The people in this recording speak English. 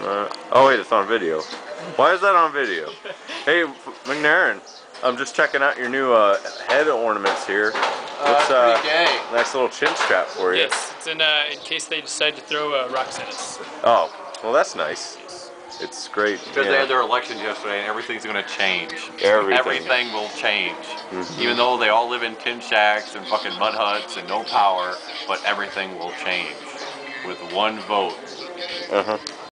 Oh wait, it's on video. Why is that on video? Hey, McNairn, I'm just checking out your new head ornaments here. It's pretty gay. nice little chin strap for you. Yes, it's in case they decide to throw rocks at us. Oh, well that's nice. It's great. Because they had their elections yesterday and everything's going to change. Everything will change. Even though they all live in tin shacks and fucking mud huts and no power, but everything will change with one vote.